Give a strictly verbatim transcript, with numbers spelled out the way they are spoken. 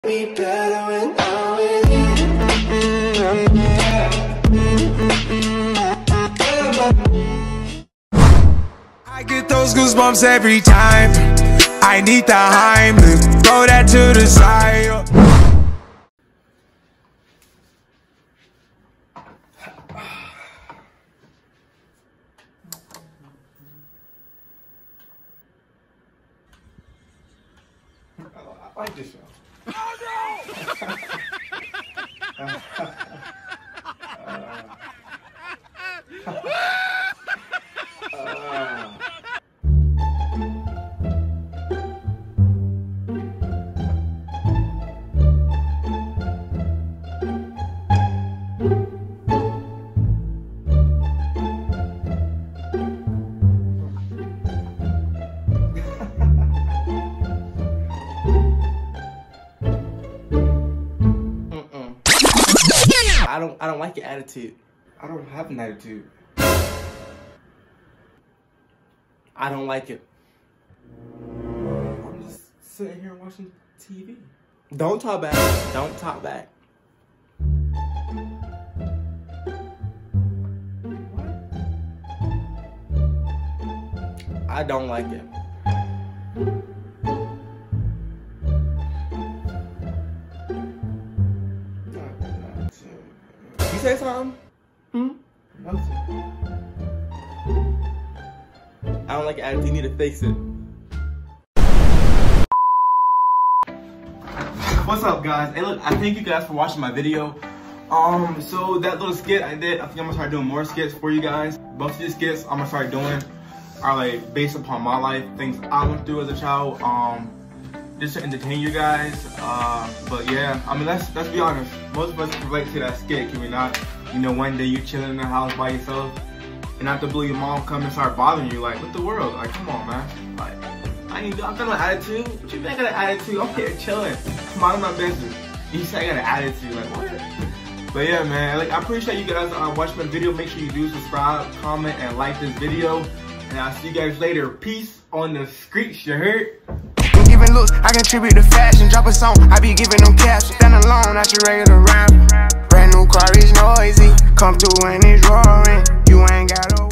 Be better when I'm with you. I get those goosebumps every time. I need the Heimlich, throw that to the side. I like this show. Oh no! uh, uh, I don't I don't like your attitude. I don't have an attitude. I don't like it. I'm just sitting here watching T V. Don't talk back. Don't talk back. I don't like it. You say something? Hmm? Nothing. I don't like your attitude. You need to fix it. What's up, guys? Hey, look, I thank you guys for watching my video. Um, so that little skit I did, I think I'm gonna start doing more skits for you guys. Most of these skits I'm gonna start doing are like based upon my life, things I went through as a child. Um, just to entertain you guys. Uh, but yeah, I mean, let's let's be honest. Most of us can relate to that skit, can we not? You know, one day you're chilling in the house by yourself, and after blue, your mom come and start bothering you. Like, what the world? Like, come on, man. Like, I ain't I got no attitude. What you mean I got an attitude? I'm here chilling, minding my business. You say I got an attitude? Like, what? But yeah, man. Like, I appreciate you guys uh, watching my video. Make sure you do subscribe, comment, and like this video. And I'll see you guys later. Peace on the streets. You heard? Giving looks, I contribute to fashion. Drop a song, I be giving them caps. Stand alone, not your regular rapper. Brand new car is noisy. Come through and it's roaring. You ain't got a